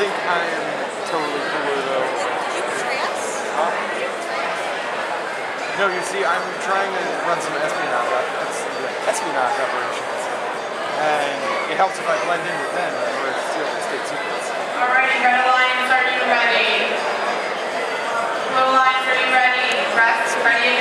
think I am totally cooler though. Huh? No, you see, I'm trying to run some espionage operations. And it helps if I blend in with them in order to steal the state secrets. Alrighty, red alliance, are you ready? Blue alliance, are you ready? Rest, ready